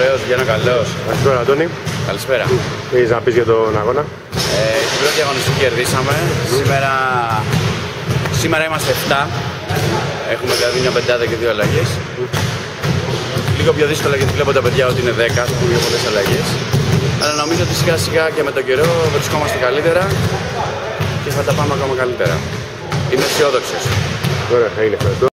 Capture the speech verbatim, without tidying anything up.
Βεβαίως, βγαίνω καλός. Καλησπέρα, Αντώνη. Καλησπέρα. Τι έχεις να πεις για τον αγώνα? Ε, την πρώτη αγωνιστική κερδίσαμε. Σήμερα, σήμερα είμαστε επτά. Έχουμε δηλαδή μια πεντάδα και δύο αλλαγές. Λίγο πιο δύσκολα γιατί βλέπω τα παιδιά ότι είναι δέκα, έχουν πιο πολλές αλλαγές. Αλλά νομίζω ότι σιγά σιγά και με τον καιρό βρισκόμαστε καλύτερα και θα τα πάμε ακόμα καλύτερα. Είμαι αισιόδοξος. Ωραία, είναι ευχαριστώ.